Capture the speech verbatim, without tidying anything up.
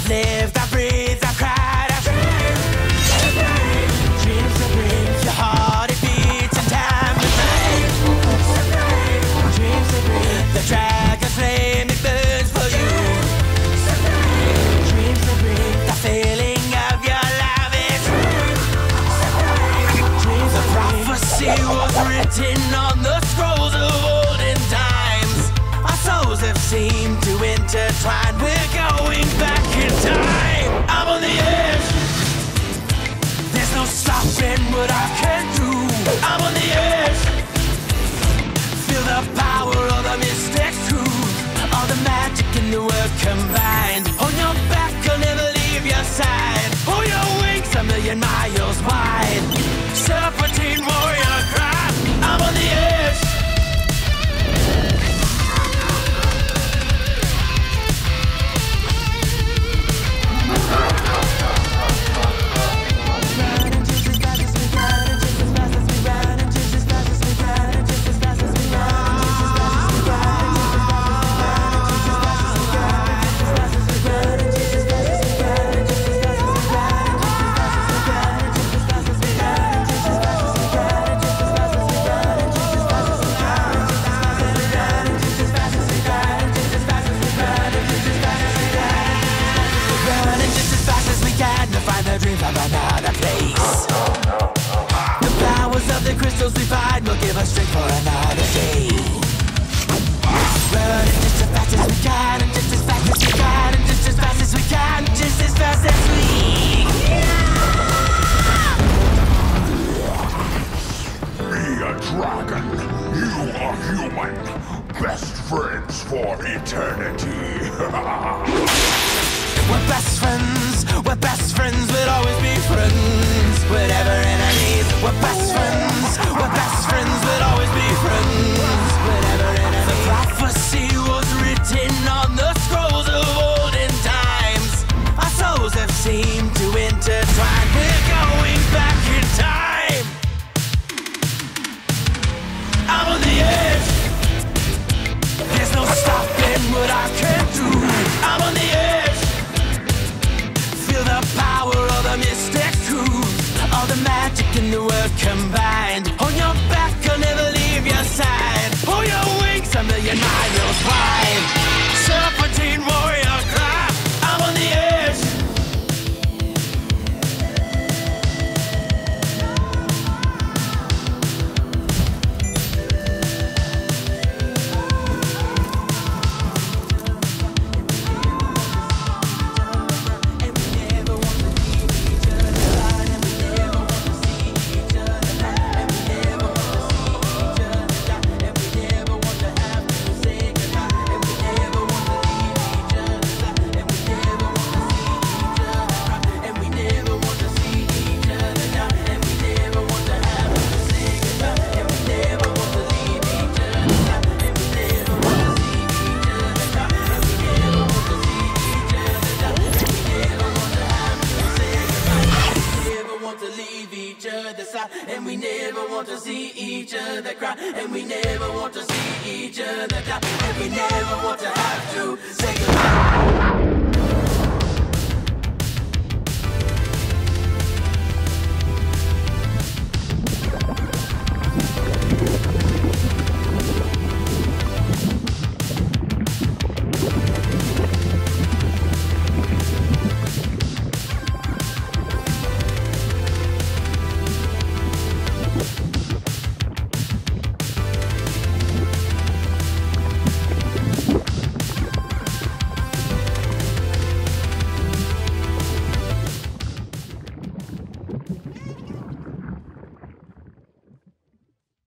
I've lived, I've breathed, I've cried, I've dreamed. Dreams to breathe, your heart it beats in time with mine. Dreams to breathe, the dragon flame it burns for you. Dreams to breathe, the feeling of your love is true. Dreams to breathe, the prophecy was written on the scrolls of olden times. Our souls have seemed to intertwine. We're going back in time. I'm on the edge. There's no stopping what I can do. I'm on the edge. Feel the power of the mystic truth. All the magic in the world combined. On your back, I'll never leave your side. Hold your wings a million miles wide. Serpentine warrior cry. I'm on the edge. Crystals we find will give us strength for another day. Running just as fast as we can, and just as fast as we can, and just as fast as we can, just as fast as we Be a dragon. You are human. Best friends for eternity. We're best friends. We're best friends. We'll always be friends. Whatever enemies. We're best friends. We're best friends. We'll always be friends. Whatever enemies. The prophecy was written on the scrolls of olden times. Our souls have seemed to intertwine. We're going back in time. I'm on the edge. There's no stopping what I can do. I'm on the edge. Feel the power of the mystic truth. All the magic in the world combined. On your back, I'll never leave your side. Hold your wings a million miles wide. Serpentine warrior cry. I'm on the edge. And we never want to see each other cry. And we never want to see each other die. And we never want to have to say goodbye.